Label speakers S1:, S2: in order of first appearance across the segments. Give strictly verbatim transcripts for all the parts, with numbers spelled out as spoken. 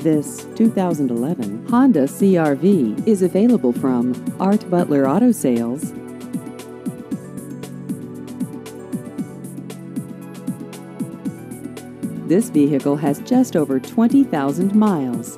S1: This two thousand eleven Honda C R V is available from Art Butler Auto Sales. This vehicle has just over twenty thousand miles.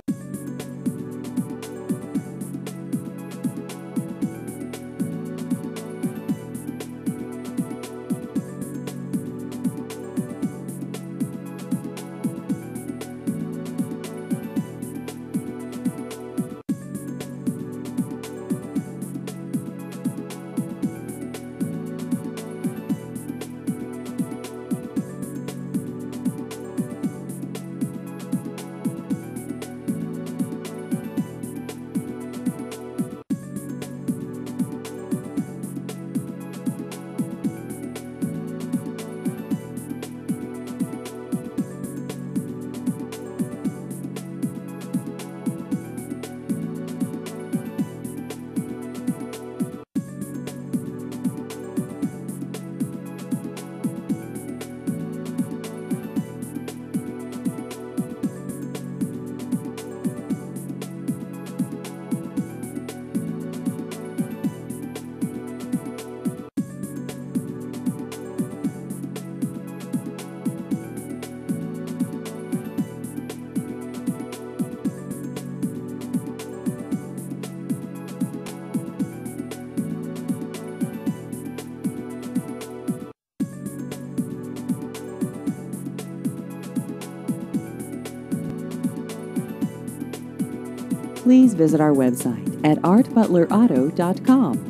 S1: Please visit our website at art butler auto dot com.